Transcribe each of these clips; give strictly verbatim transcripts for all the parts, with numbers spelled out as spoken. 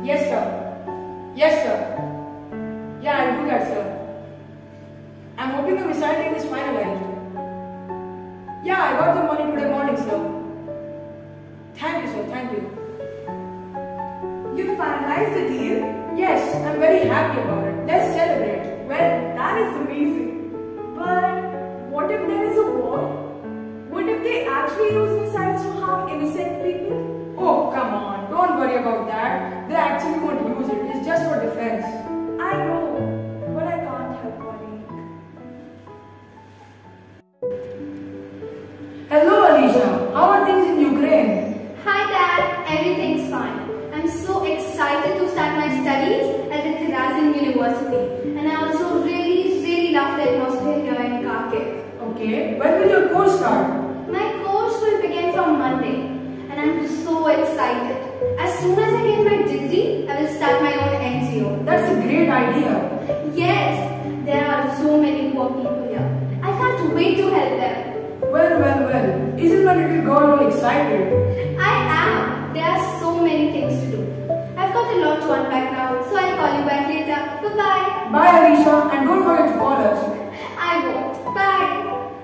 Yes, sir. Yes, sir. Yeah, I'll do that, sir. I'm hoping the missile team is finalized. Yeah, I got the money today morning, sir. Thank you, sir. Thank you. You finalized the deal? Yes, I'm very happy about it. Let's celebrate. Well, that is amazing. But what if there is a war? What if they actually use missiles to harm innocent people? Oh, come on. Don't worry about that. They actually won't use it. It's just for defense. I know, but I can't help worrying. Hello, Alicia. How are things in Ukraine? Hi Dad, everything's fine. I'm so excited to start my studies at the Krazin University, and I also really, really love the atmosphere here in Kharkiv. Okay. When will your course start? My course will begin from Monday, and I'm so excited. As soon as I get my degree, I will start my own N G O. That's a great idea. Yes, there are so many poor people here. I can't wait to help them. Well, well, well. Isn't my little girl all excited? I am. There are so many things to do. I've got a lot to unpack now, so I'll call you back later. Bye-bye. Bye, Alicia, and don't forget to call us. I won't. Bye.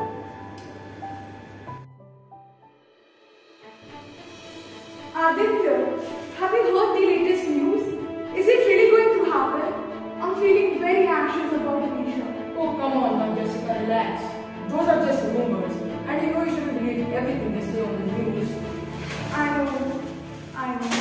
Aditya, have you heard the latest news? Is it really going to happen? I'm feeling very anxious about Alicia. Oh, come on now, Jessica, relax. Those are just rumors, and you know you shouldn't believe everything they say on the news. I know. I know.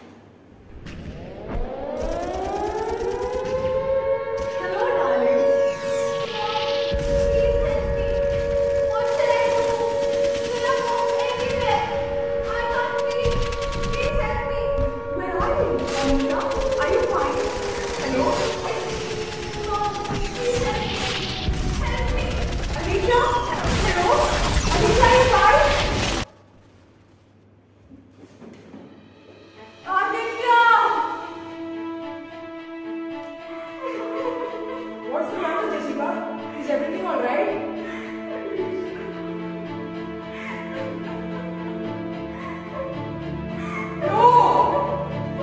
Hello, darling. Please help me. What should I do? There are bombs everywhere. I can't breathe. Please help me. Where are you, Alicia? Are you fine? Hello? Mom, please help me. Help me. Alicia? Hello? Alicia, are you fine? Aditya! What's the matter, Jessica? Is everything alright? No!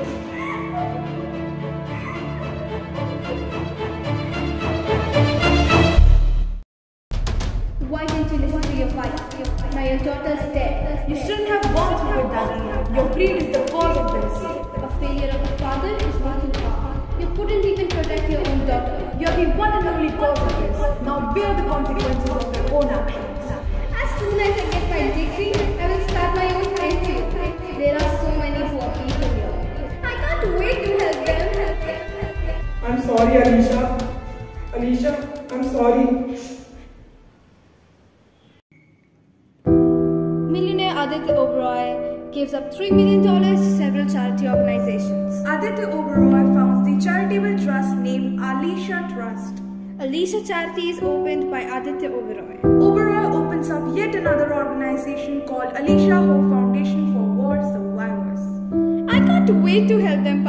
Why didn't you listen to your wife? Now your daughter's dead. You shouldn't have gone through with that. Your greed is the cause of this. A failure of a father is what you are. You couldn't even protect your own daughter. You're the one and only cause of this. Now bear the consequences of your own actions. As soon as I get my degree, I will start my own N G O. There are so many poor people here. I can't wait to help them. I'm sorry, Alicia. Alicia, I'm sorry. Millionaire Aditya Oberoi gives up three million dollars to several charity organizations. Aditya Oberoi founds the charitable trust named Alicia Trust. Alicia Charity is opened by Aditya Oberoi. Oberoi opens up yet another organization called Alicia Ho Foundation for War Survivors. I can't wait to help them